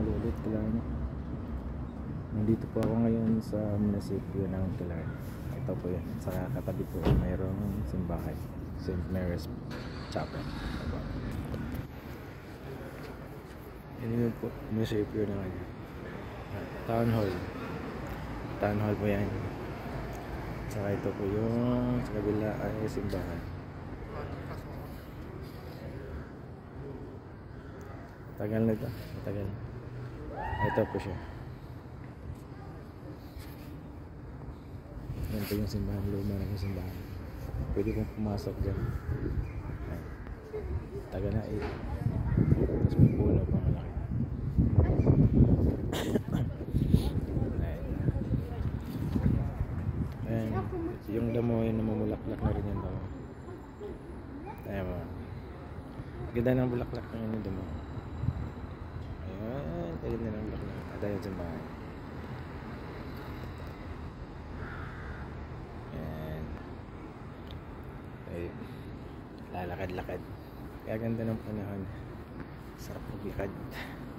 Lulit, Killarney. Nandito po ako ngayon sa munisipyo ng Killarney. Ito po yan, sa katabi po mayroong simbahan, St. Mary's Chapel. Yan po, munisipyo na ngayon. Town Hall po yan. Saka ito po yung sa kabila ay simbahan. Tagal na ito, matagal. Ito po siya. Yan po yung simbahan, luma na yung simbahan. Pwede pong pumasok dyan. Tagal na eh. Tapos may puno pa malaki. Ayan. Yung damo yun, namumulaklak na rin yung damo. Ayan mo. Ganda ng bulaklak na yun yung damo. Ayan, ganda ng bulaklak. At ayun simbahan. Ayan. Ayun. Lalakad-lakad. Kaya ganda ng panahon. Sarap maglakad.